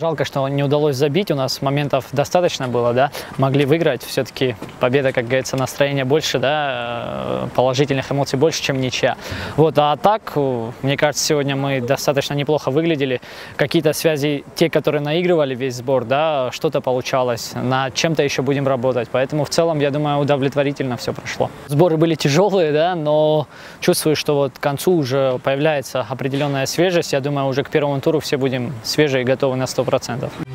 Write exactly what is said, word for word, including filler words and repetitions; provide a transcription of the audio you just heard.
Жалко, что не удалось забить, у нас моментов достаточно было, да, могли выиграть, все-таки победа, как говорится, настроение больше, да, положительных эмоций больше, чем ничья. Вот, а так, мне кажется, сегодня мы достаточно неплохо выглядели, какие-то связи, те, которые наигрывали весь сбор, да, что-то получалось, над чем-то еще будем работать, поэтому в целом, я думаю, удовлетворительно все прошло. Сборы были тяжелые, да, но чувствую, что вот к концу уже появляется определенная свежесть, я думаю, уже к первому туру все будем свежие и готовы на сто процентов.